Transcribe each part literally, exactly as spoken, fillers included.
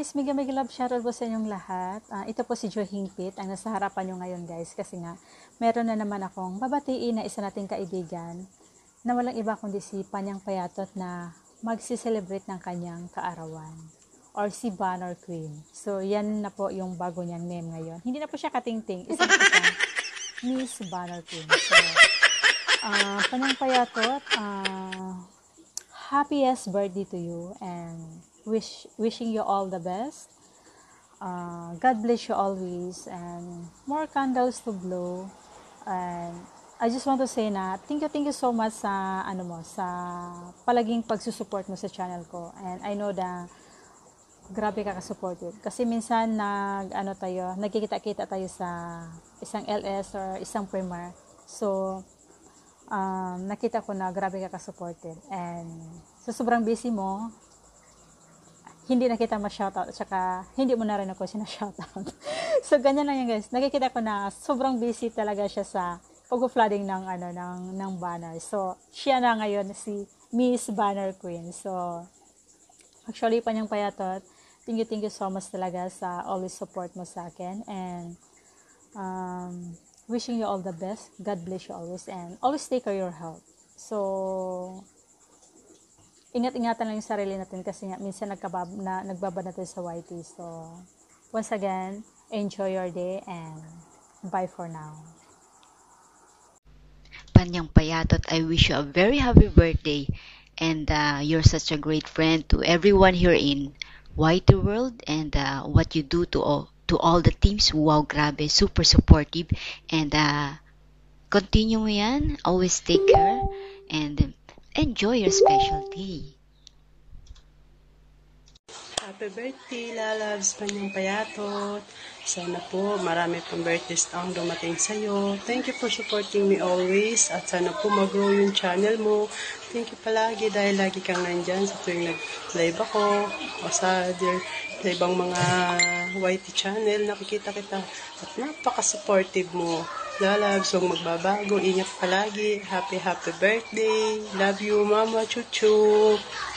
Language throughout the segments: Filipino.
guys, mega mega love shoutout po sa inyong lahat. Uh, ito po si Joy Hingpit, ang nasa harapan nyo ngayon guys. Kasi nga, meron na naman akong babatiin na isa nating kaibigan na walang iba kundi si Panyang Payatot na magsi-celebrate ng kanyang kaarawan. Or si Banner Queen. So, yan na po yung bago niyang name ngayon. Hindi na po siya katingting. Isa na po siya Miss Banner Queen. So, uh, Panyang Payatot, uh, happiest birthday to you and wish wishing you all the best. Uh, God bless you always and more candles to blow. And I just want to say na thank you, thank you so much sa ano mo, sa palaging pagsusupport mo sa channel ko. And I know na grabe ka ka-supportive. Kasi minsan nag ano tayo, nagkikita-kita tayo sa isang L S or isang Premier. So um, nakita ko na grabe ka ka-supportive. And sa so sobrang busy mo, hindi na kita ma-shoutout at saka hindi mo na rin ako sina-shoutout. So ganyan lang yan guys. Nakikita ko na sobrang busy talaga siya sa pag-flooding ng ano ng ng banner. So siya na ngayon si Miss Banner Queen. So actually Panyang Payatot, thank you thank you so much talaga sa always support mo sa akin and um, wishing you all the best. God bless you always and always take care of your health. So ingat-ingatan lang yung sarili natin kasi nga minsan nagkabab na nagbabad natin sa Y T. So once again, enjoy your day and bye for now. Panyang Payatot, I wish you a very happy birthday and uh, you're such a great friend to everyone here in Y T World and uh, what you do to all, to all the teams. Wow, grabe, super supportive and uh, continue mo yan. Always take care and enjoy your specialty. Happy birthday, lalabs, Panyang Payatot. Sana po marami pang birthdays ang dumating sa'yo. Thank you for supporting me always. At sana po mag-grow yung channel mo. Thank you palagi dahil lagi kang nandyan sa tuwing nag-live ako o sa dear, ibang mga Y T channel. Nakikita kita at napaka-supportive mo. Lalabs, huwag magbabago. Ingat palagi. Happy, happy birthday. Love you, Mama Chuchu.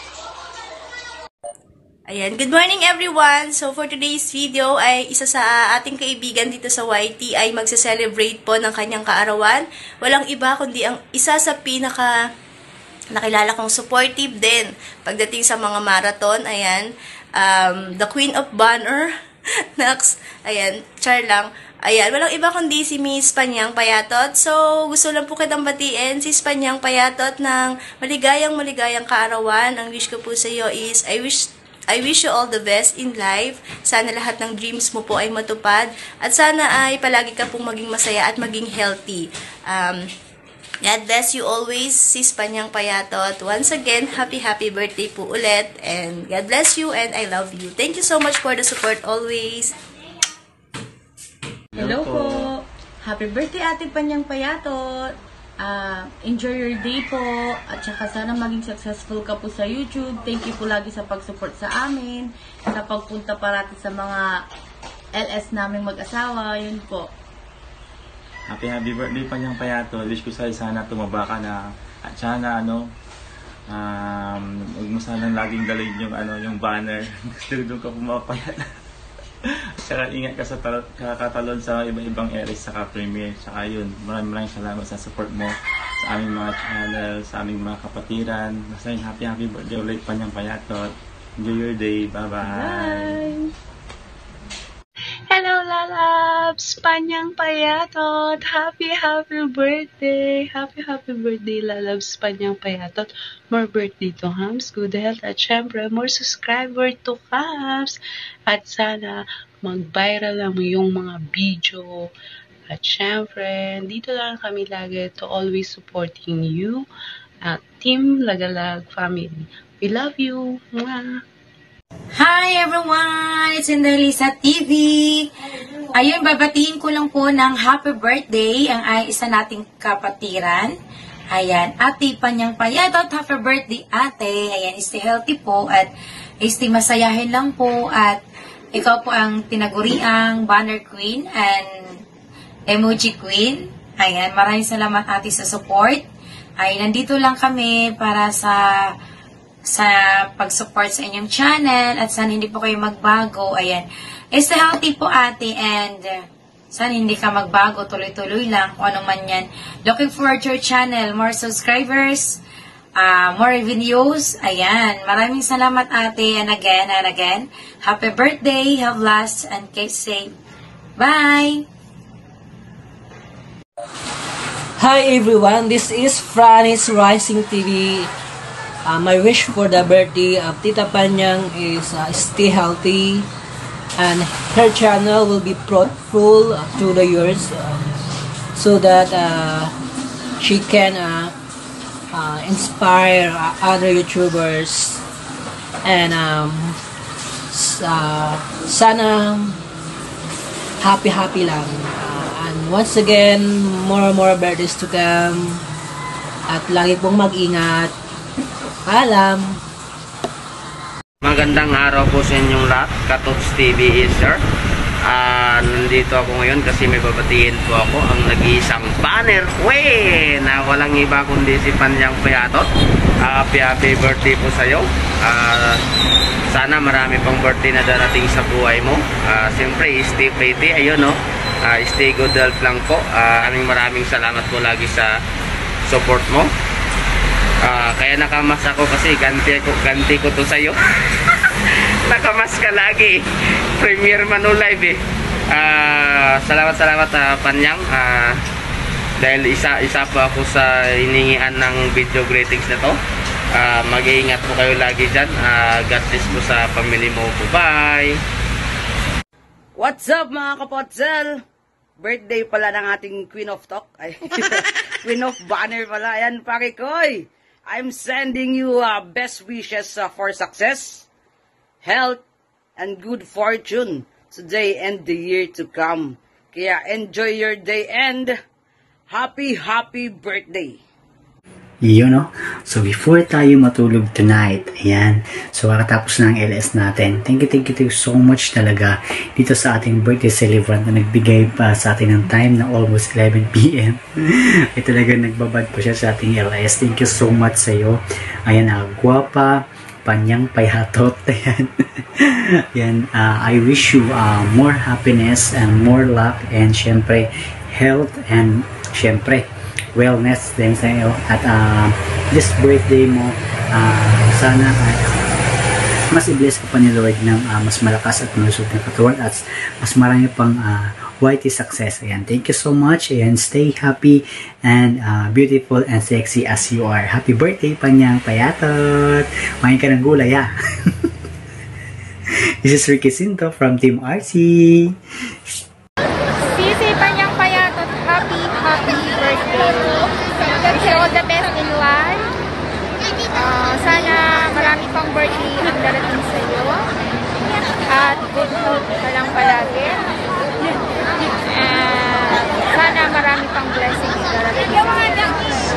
Ayan, good morning everyone! So for today's video ay isa sa ating kaibigan dito sa Y T ay magse-celebrate po ng kanyang kaarawan. Walang iba kundi ang isa sa pinaka nakilala kong supportive din pagdating sa mga marathon. Ayan, um, the Queen of Banner. Next, ayan, char lang. Ayan, walang iba kundi si Miss Panyang Payatot. So, gusto lang po kitang batiin si Panyang Payatot ng maligayang maligayang kaarawan. Ang wish ko po sa iyo is, I wish I wish you all the best in life. Sana lahat ng dreams mo po ay matupad. At sana ay palagi ka pong maging masaya at maging healthy. Um, God bless you always, Sis Panyang Payatot. Once again, happy happy birthday po ulit. And God bless you and I love you. Thank you so much for the support always. Hello po. Happy birthday Ate Panyang Payatot. Uh, enjoy your day po. At saka sana maging successful ka po sa YouTube. Thank you po lagi sa pag-support sa amin. Sa pagpunta parati sa mga L S namin mag-asawa. Yun po. Happy happy birthday Panyang Payatot. Wish ko sa'yo sana tumaba ka na. At sana ano, um, huwag mo sana laging dalhin yung, ano, yung banner. Gusto doon ka pumapayat. Saka ingat ka sa kakatalon sa iba-ibang areas sa Premier. Saka yun, maraming maraming salamat sa support mo sa aming mga channel, sa aming mga kapatiran. Basta yun, happy happy birthday ulit Panyang Payatot. Enjoy your day. Bye-bye. Bye! Hello lalabs! Panyang Payatot! Happy happy birthday! Happy happy birthday lalabs Panyang Payatot! More birthday to Hams, good health at syempre more subscriber to Hams! At sana mag-viral ang yung mga video. At syempre, dito lang kami lagi to always supporting you at Team Lagalag family. We love you! Mwah! Hi everyone! It's Indelisa T V! Ayun, babatiin ko lang po ng happy birthday ang ay isa nating kapatiran. Ayan, Ate Panyang Payatot, happy birthday ate! Ayan, stay healthy po at stay masayahin lang po at ikaw po ang tinaguriang Banner Queen and Emoji Queen. Ayan, maraming salamat ate sa support. Ay, nandito lang kami para sa sa pag-support sa inyong channel at sana hindi po kayo magbago. Ayan. Stay healthy po ate and uh, sana hindi ka magbago. Tuloy-tuloy lang kung ano man yan. Looking forward to your channel. More subscribers. Uh, more videos. Ayan. Maraming salamat ate. And again and again. Happy birthday. Have last and keep safe. Bye! Hi everyone, this is Franny's Rising T V. Uh, my wish for the birthday of Tita Panyang is uh, stay healthy and her channel will be fruitful uh, through the years uh, so that uh, she can uh, uh, inspire uh, other YouTubers and um, uh, sana happy happy lang. Uh, and once again, more and more birthdays to come at lagi pong mag-ingat. Paalam! Magandang araw po sa inyong lahat. Katots T V is sir. Uh, nandito ako ngayon kasi may babatiin po ako ang nag-iisang banner way na walang iba kundi si Panyang Payatot. Uh, happy happy birthday po sa iyo. Uh, sana marami pang birthday na darating sa buhay mo. Uh, Siyempre, stay pretty. Ayun no. Uh, stay good health lang po. Uh, aming maraming salamat po lagi sa support mo. Uh, kaya nakamas ako kasi ganti ko, ganti ko to sa'yo. Nakamas ka lagi. Premier Manu Live eh. Uh, salamat salamat uh, Panyang. Uh, dahil isa isa pa ako sa hiningian ng video greetings na to. Uh, mag-iingat po kayo lagi dyan. Uh, God bless po sa family mo po. Bye! What's up mga kapotzel? Birthday pala ng ating Queen of Talk. Ay, Queen of Banner pala. Ayan, pare koy. I'm sending you uh, best wishes uh, for success, health, and good fortune today and the year to come. Kaya enjoy your day and happy, happy birthday! Yun, no? So, before tayo matulog tonight, ayan, so, kakatapos na ang L S natin. Thank you, thank you, thank you so much talaga dito sa ating birthday celebrant na nagbigay pa sa atin ng time na almost eleven p m Ay talaga nagbabad po siya sa ating L S. Thank you so much sa iyo. Ayan, uh, guwapa, Panyang Payatot. Ayan. Ayan, uh, I wish you uh, more happiness and more luck and syempre, health and syempre, wellness din sa iyo at uh, this birthday mo uh, sana uh, mas i-bless ka pa ni Lord ng uh, mas malakas at malusog na katawan at mas marami pang uh, Y T success. Ayan, thank you so much and stay happy and uh, beautiful and sexy as you are. Happy birthday Panyang Payatot. Mahin ka ng gulay ah. This is Ricky Cinto from Team R C. Sisi Panyang Payatot, happy happy birthday. Wish you all the best in life. Uh, sana marami pang birthday ang darating sa iyo. At good health ka lang palagi. And sana marami pang blessings darating sa iyo.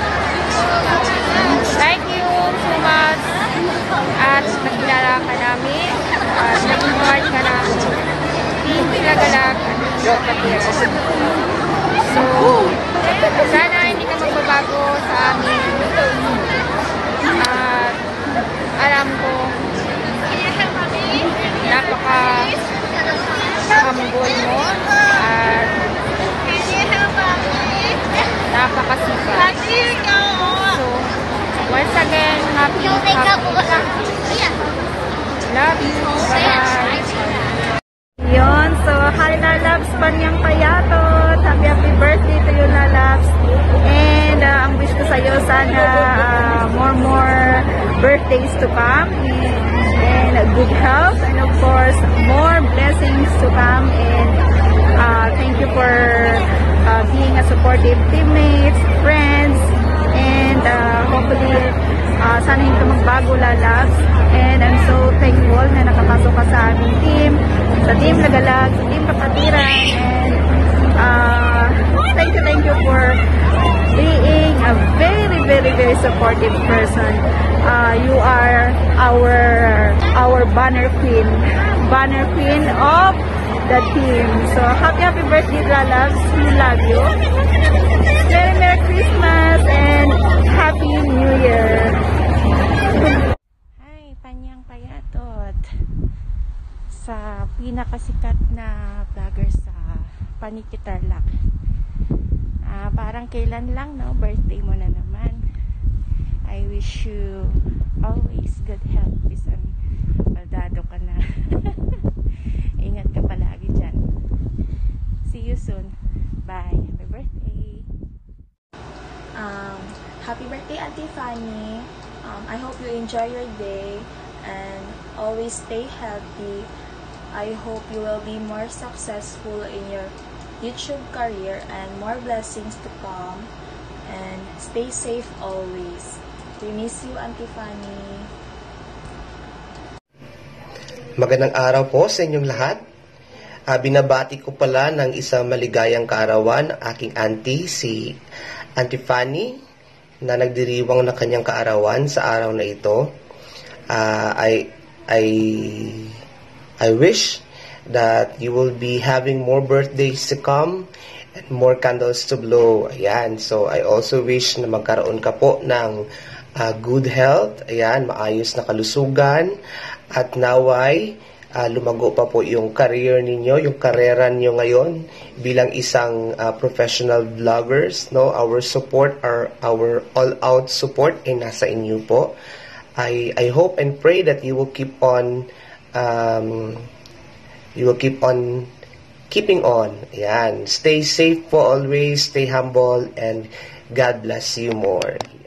Thank you so much. At nagkilala ka namin. At naging part ka na Team Lagalag at Kapatira. So, sana hindi ka magbabago sa amin. At alam ko, napaka humble mo at napakasipag. So, once again, happy, happy, happy. Love you. Bye-bye. Yun, so hi Lalabs, Panyang Payatot. Happy happy birthday to you Lalabs. And uh, ang wish ko sa iyo sana uh, more more birthdays to come and, and uh, good health and of course more blessings to come and uh, thank you for uh, being a supportive teammates, friends, and uh, hopefully uh, sana hindi ka magbago Lalabs. And I'm so thankful na nakapasok ka sa aming team, sa Team Lagalag, sa Team Kapatiran, and uh, thank you, thank you for being a very, very, very supportive person. Uh, you are our our banner queen, banner queen of the team. So happy, happy birthday, Lalabs. We love you. Merry, Merry Christmas and Happy New Year. sa pinakasikat na vlogger sa Paniki Tarlac. Uh, parang kailan lang, no? Birthday mo na naman. I wish you always good health, peace, and baldado ka na. Ingat ka palagi dyan. See you soon. Bye. Happy birthday. Um, happy birthday, Auntie Fanny. Um, I hope you enjoy your day and always stay healthy. I hope you will be more successful in your YouTube career and more blessings to come. And stay safe always. We miss you, Auntie Fanny. Magandang araw po sa inyong lahat. Uh, binabati ko pala ng isang maligayang kaarawan aking auntie, si Auntie Fanny, na nagdiriwang na kanyang kaarawan sa araw na ito. Uh, I, I, I wish that you will be having more birthdays to come and more candles to blow. Ayan. So, I also wish na magkaroon ka po ng uh, good health. Ayan, maayos na kalusugan. At naway, Uh, lumago pa po yung career ninyo, yung karera niyo ngayon bilang isang uh, professional vloggers, no? Our support, our our all-out support ay nasa inyo po. I I hope and pray that you will keep on um, you will keep on keeping on. Ayan. Stay safe po always, stay humble, and God bless you more.